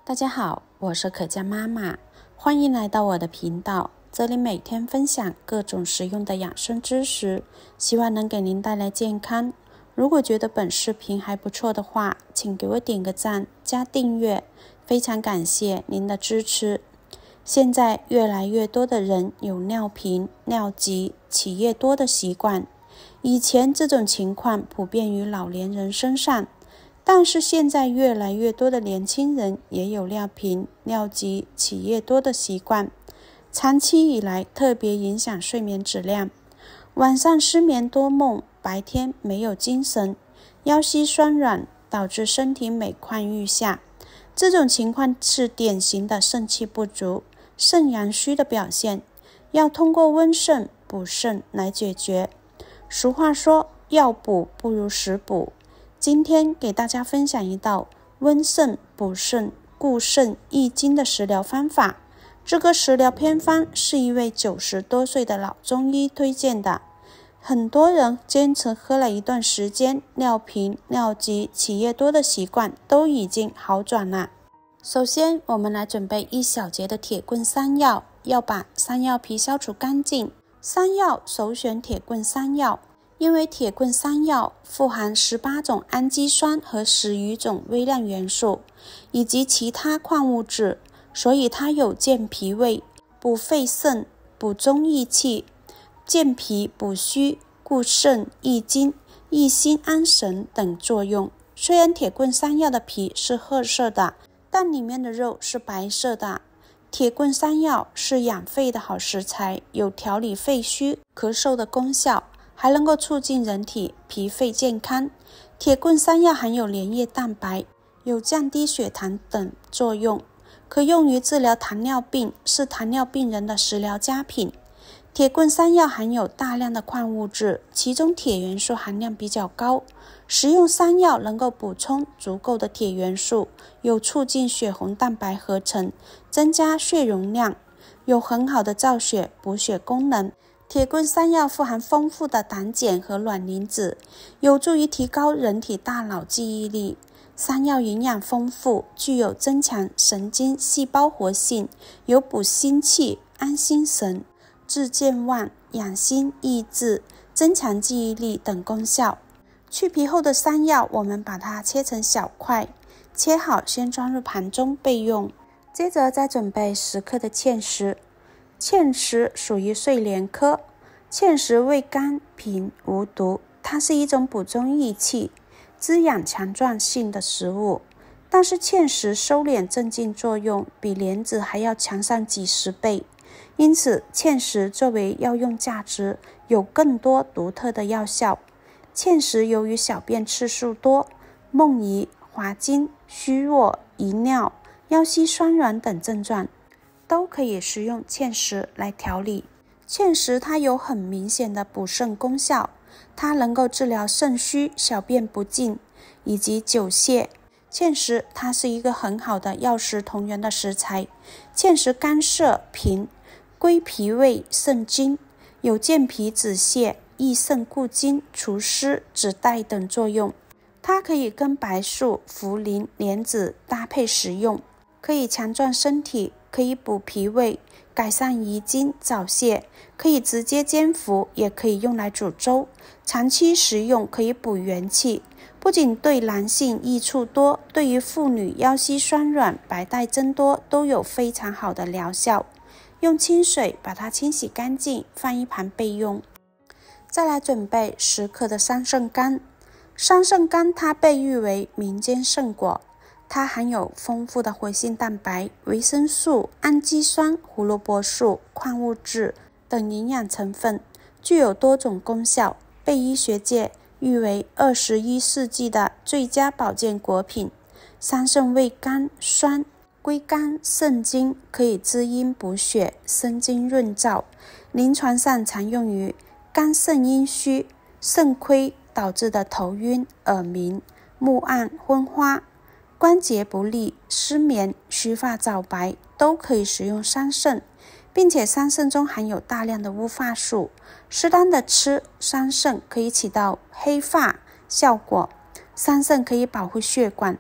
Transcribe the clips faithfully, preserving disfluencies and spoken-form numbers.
大家好，我是可嘉妈妈，欢迎来到我的频道，这里每天分享各种实用的养生知识，希望能给您带来健康。如果觉得本视频还不错的话，请给我点个赞加订阅，非常感谢您的支持。现在越来越多的人有尿频、尿急、起夜多的习惯，以前这种情况普遍于老年人身上，但是现在越来越多的年轻人也有尿频、尿急、起夜多的习惯，长期以来特别影响睡眠质量，晚上失眠多梦，白天没有精神，腰膝酸软，导致身体每况愈下。这种情况是典型的肾气不足、肾阳虚的表现，要通过温肾、补肾来解决。俗话说，药补不如食补。今天给大家分享一道温肾、补肾、固肾益精的食疗方法。这个食疗偏方是一位九十多岁的老中医推荐的，很多人坚持喝了一段时间，尿频、尿急、起夜多的习惯都已经好转了。首先，我们来准备一小节的铁棍山药，要把山药皮消除干净。山药首选铁棍山药，因为铁棍山药富含十八种氨基酸和十余种微量元素，以及其他矿物质，所以它有健脾胃、补肺肾、补中益气、健脾补虚、固肾益精、益心安神等作用。虽然铁棍山药的皮是褐色的，但里面的肉是白色的。铁棍山药是养肺的好食材，有调理肺虚、咳嗽的功效，还能够促进人体脾肺健康。铁棍山药含有连叶蛋白，有降低血糖等作用，可用于治疗糖尿病，是糖尿病人的食疗佳品。铁棍山药含有大量的矿物质，其中铁元素含量比较高，食用山药能够补充足够的铁元素，有促进血红蛋白合成，增加血容量，有很好的造血补血功能。铁棍山药富含丰富的胆碱和卵磷脂，有助于提高人体大脑记忆力。山药营养丰富，具有增强神经细胞活性，有补心气、安心神、治健忘、养心益智、增强记忆力等功效。去皮后的山药，我们把它切成小块，切好先装入盘中备用。接着再准备十克的芡实。芡实属于睡莲科，芡实味甘平无毒，它是一种补中益气、滋养强壮性的食物。但是芡实收敛镇静作用比莲子还要强上几十倍，因此芡实作为药用价值有更多独特的药效。芡实由于小便次数多、梦遗、滑精、虚弱、遗尿、腰膝酸软等症状，都可以食用芡实来调理。芡实它有很明显的补肾功效，它能够治疗肾虚、小便不尽以及久泻。芡实它是一个很好的药食同源的食材，芡实干涩平，归脾胃肾经，有健脾止泻、益肾固精、除湿止带等作用。它可以跟白术、茯苓、莲子搭配食用，可以强壮身体，可以补脾胃，改善遗精早泄，可以直接煎服，也可以用来煮粥，长期食用可以补元气，不仅对男性益处多，对于妇女腰膝酸软、白带增多都有非常好的疗效。用清水把它清洗干净，放一旁备用。再来准备十克的桑葚干。桑葚干它被誉为民间圣果，它含有丰富的活性蛋白、维生素、氨基酸、胡萝卜素、矿物质等营养成分，具有多种功效，被医学界誉为二十一世纪的最佳保健果品。桑葚味甘酸，归肝肾经，可以滋阴补血、生津润燥，临床上常用于肝肾阴虚、肾亏导致的头晕、耳鸣、目暗、昏花、关节不利、失眠、须发早白都可以食用桑葚，并且桑葚中含有大量的乌发素，适当的吃桑葚可以起到黑发效果。桑葚可以保护血管，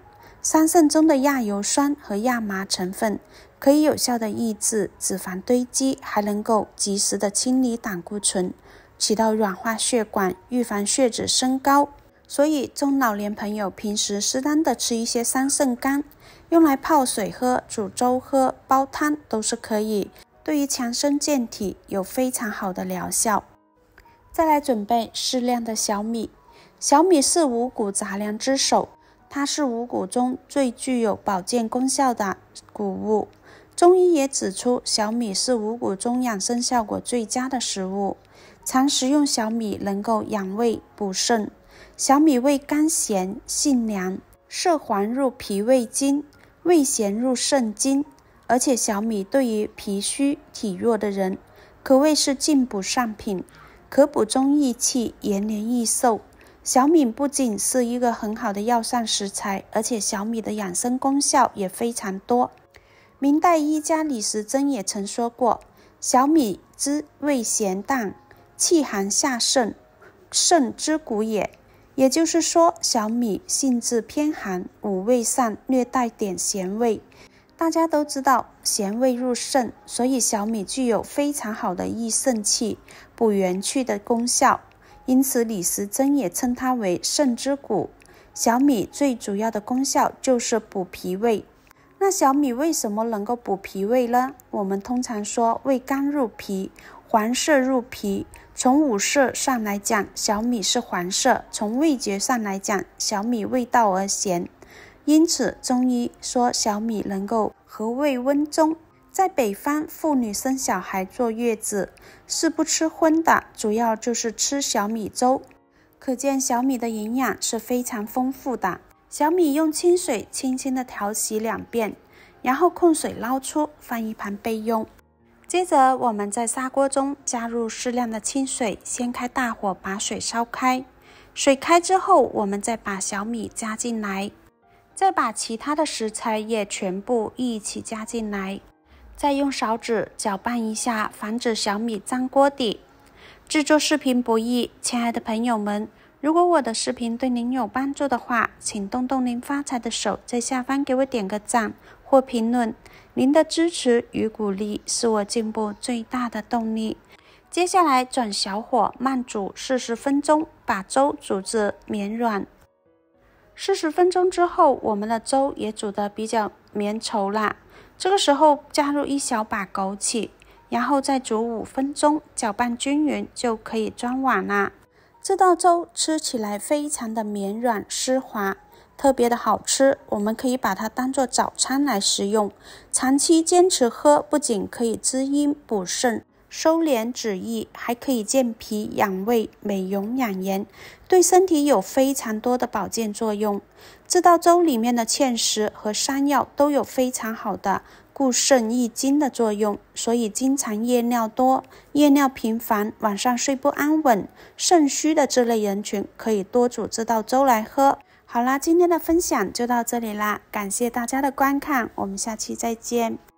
桑葚中的亚油酸和亚麻成分可以有效的抑制脂肪堆积，还能够及时的清理胆固醇，起到软化血管、预防血脂升高。所以中老年朋友平时适当的吃一些桑葚干，用来泡水喝、煮粥喝、煲汤都是可以，对于强身健体有非常好的疗效。再来准备适量的小米。小米是五谷杂粮之首，它是五谷中最具有保健功效的谷物。中医也指出，小米是五谷中养生效果最佳的食物。常食用小米能够养胃补肾。小米味甘咸，性凉，摄黄入脾胃经，味咸入肾经。而且小米对于脾虚体弱的人可谓是进补上品，可补中益气，延年益寿。小米不仅是一个很好的药膳食材，而且小米的养生功效也非常多。明代医家李时珍也曾说过，小米之味咸淡，气寒下肾，肾之谷也。也就是说，小米性质偏寒，五味上略带点咸味。大家都知道咸味入肾，所以小米具有非常好的益肾气、补元气的功效。因此李时珍也称它为肾之谷。小米最主要的功效就是补脾胃。那小米为什么能够补脾胃呢？我们通常说味甘入脾，黄色入脾。从五色上来讲，小米是黄色；从味觉上来讲，小米味道而咸。因此中医说小米能够和胃温中。在北方，妇女生小孩坐月子是不吃荤的，主要就是吃小米粥。可见小米的营养是非常丰富的。小米用清水轻轻的调洗两遍，然后控水捞出，放一旁备用。接着我们在砂锅中加入适量的清水，先开大火把水烧开。水开之后，我们再把小米加进来，再把其他的食材也全部一起加进来。再用勺子搅拌一下，防止小米粘锅底。制作视频不易，亲爱的朋友们，如果我的视频对您有帮助的话，请动动您发财的手，在下方给我点个赞或评论。您的支持与鼓励是我进步最大的动力。接下来转小火慢煮四十分钟，把粥煮至绵软。四十分钟之后，我们的粥也煮得比较绵稠了。这个时候加入一小把枸杞，然后再煮五分钟，搅拌均匀就可以装碗了。这道粥吃起来非常的绵软湿滑，特别的好吃。我们可以把它当做早餐来食用，长期坚持喝，不仅可以滋阴补肾、收敛止溢，还可以健脾养胃、美容养颜，对身体有非常多的保健作用。这道粥里面的芡实和山药都有非常好的固肾益精的作用，所以经常夜尿多、夜尿频繁、晚上睡不安稳、肾虚的这类人群可以多煮这道粥来喝。好啦，今天的分享就到这里啦，感谢大家的观看，我们下期再见。